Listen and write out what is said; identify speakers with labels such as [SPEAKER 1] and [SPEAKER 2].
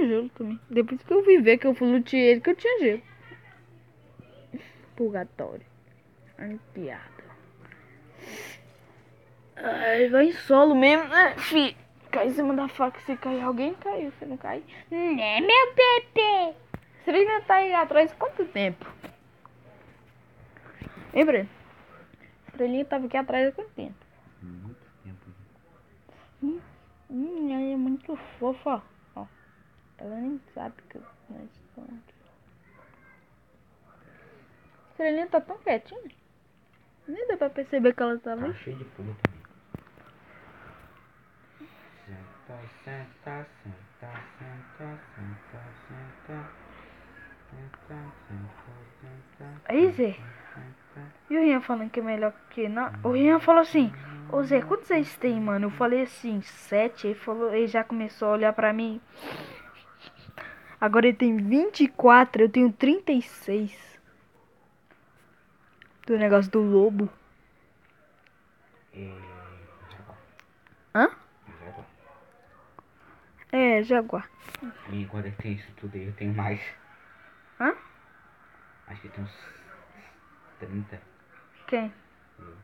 [SPEAKER 1] tinha gelo também. Depois que eu vi ver que eu fui lutear ele, que eu tinha gelo. Purgatório. Arrepiado. Ai, vai em solo mesmo, né, fi? Cai em cima da faca, se cair alguém, caiu. Você não cai? Né, meu bebê? Você ainda tá aí atrás quanto tempo? Hein, Breno? A estrelinha tava aqui atrás há quanto tempo?
[SPEAKER 2] Muito tempo.
[SPEAKER 1] Ela é muito fofa, ó. Ela nem sabe que nós estamos aqui. A estrelinha tá tão quietinha. Nem deu pra perceber que ela tava
[SPEAKER 2] Tá
[SPEAKER 1] aí.
[SPEAKER 2] cheio de pulga também. Senta, senta, senta, senta, senta, senta. Senta, senta, senta.
[SPEAKER 1] Aí, Zé. E o Rian falando que é melhor que não. O Rian falou assim: Ô Zé, quantos vocês tem, mano? Eu falei assim: 7. Ele já começou a olhar pra mim. Agora ele tem 24, eu tenho 36. Do negócio do lobo.
[SPEAKER 2] Jaguar.
[SPEAKER 1] Hã?
[SPEAKER 2] Jaguar.
[SPEAKER 1] É, jaguar.
[SPEAKER 2] E quando tem isso tudo aí, eu tenho mais.
[SPEAKER 1] Hã?
[SPEAKER 2] Acho que tem uns 30.
[SPEAKER 1] Quem?
[SPEAKER 2] Eu.